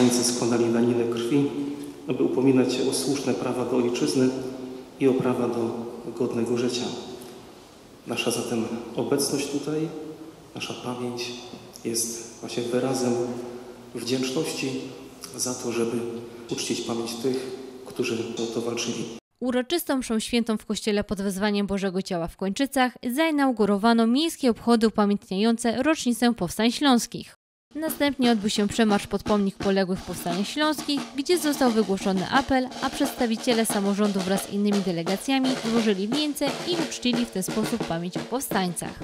powstańcy składali daninę krwi, aby upominać się o słuszne prawa do ojczyzny i o prawa do godnego życia. Nasza zatem obecność tutaj, nasza pamięć jest właśnie wyrazem wdzięczności za to, żeby uczcić pamięć tych, którzy o to walczyli. Uroczystą mszą świętą w kościele pod wezwaniem Bożego Ciała w Kończycach zainaugurowano miejskie obchody upamiętniające rocznicę powstań śląskich. Następnie odbył się przemarsz pod pomnik poległych w powstaniach śląskich, gdzie został wygłoszony apel, a przedstawiciele samorządu wraz z innymi delegacjami złożyli wieńce i uczcili w ten sposób pamięć o powstańcach.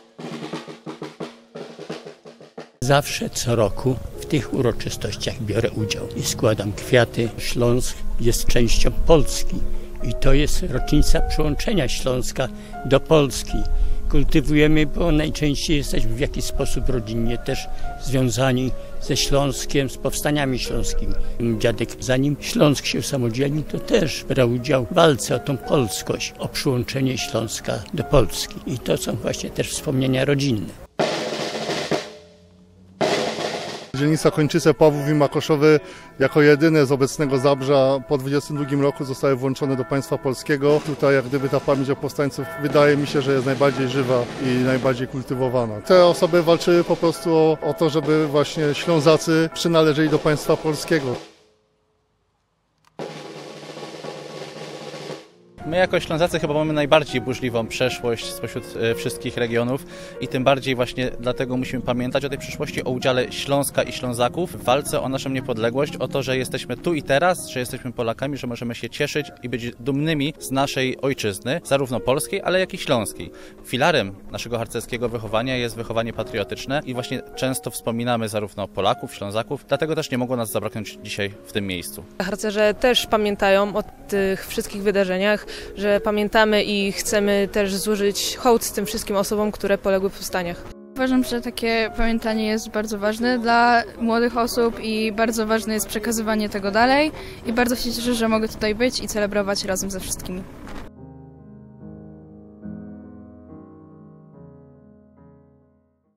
Zawsze co roku w tych uroczystościach biorę udział i składam kwiaty. Śląsk jest częścią Polski i to jest rocznica przyłączenia Śląska do Polski. Kultywujemy, bo najczęściej jesteśmy w jakiś sposób rodzinnie też związani ze Śląskiem, z powstaniami śląskimi. Dziadek, zanim Śląsk się usamodzielnił, to też brał udział w walce o tą polskość, o przyłączenie Śląska do Polski. I to są właśnie też wspomnienia rodzinne. Dzielnica Kończyce, Pawłów i Makoszowy jako jedyne z obecnego Zabrza po 22 roku zostały włączone do państwa polskiego. Tutaj jak gdyby ta pamięć o powstańców wydaje mi się, że jest najbardziej żywa i najbardziej kultywowana. Te osoby walczyły po prostu o to, żeby właśnie Ślązacy przynależeli do państwa polskiego. My jako Ślązacy chyba mamy najbardziej burzliwą przeszłość spośród wszystkich regionów i tym bardziej właśnie dlatego musimy pamiętać o tej przeszłości, o udziale Śląska i Ślązaków w walce o naszą niepodległość, o to, że jesteśmy tu i teraz, że jesteśmy Polakami, że możemy się cieszyć i być dumnymi z naszej ojczyzny, zarówno polskiej, ale jak i śląskiej. Filarem naszego harcerskiego wychowania jest wychowanie patriotyczne i właśnie często wspominamy zarówno Polaków, Ślązaków, dlatego też nie mogło nas zabraknąć dzisiaj w tym miejscu. Harcerze też pamiętają o tych wszystkich wydarzeniach, że pamiętamy i chcemy też złożyć hołd tym wszystkim osobom, które poległy w powstaniach. Uważam, że takie pamiętanie jest bardzo ważne dla młodych osób i bardzo ważne jest przekazywanie tego dalej i bardzo się cieszę, że mogę tutaj być i celebrować razem ze wszystkimi.